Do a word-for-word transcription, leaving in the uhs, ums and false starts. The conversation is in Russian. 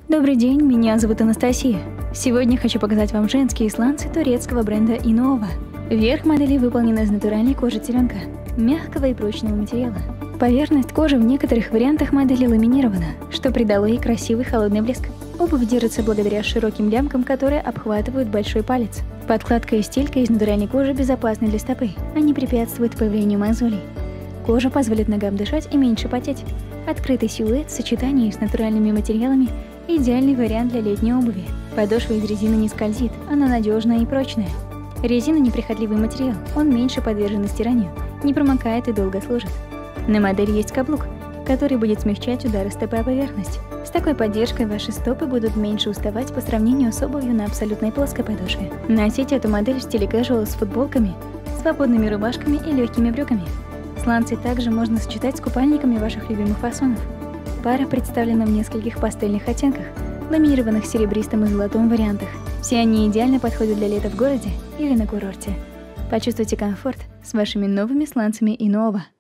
Добрый день, меня зовут Анастасия. Сегодня хочу показать вам женские сланцы турецкого бренда Innova. Верх модели выполнен из натуральной кожи теленка, мягкого и прочного материала. Поверхность кожи в некоторых вариантах модели ламинирована, что придало ей красивый холодный блеск. Обувь держится благодаря широким лямкам, которые обхватывают большой палец. Подкладка и стелька из натуральной кожи безопасны для стопы, они препятствуют появлению мозолей. Кожа позволит ногам дышать и меньше потеть. Открытый силуэт в сочетании с натуральными материалами – идеальный вариант для летней обуви. Подошва из резины не скользит, она надежная и прочная. Резина – неприхотливый материал, он меньше подвержен стиранию, не промокает и долго служит. На модели есть каблук, который будет смягчать удары стопы о поверхность. С такой поддержкой ваши стопы будут меньше уставать по сравнению с обувью на абсолютной плоской подошве. Носите эту модель в стиле casual с футболками, свободными рубашками и легкими брюками. Сланцы также можно сочетать с купальниками ваших любимых фасонов. Пара представлена в нескольких пастельных оттенках, ламинированных в серебристом и золотом вариантах. Все они идеально подходят для лета в городе или на курорте. Почувствуйте комфорт с вашими новыми сланцами Innova.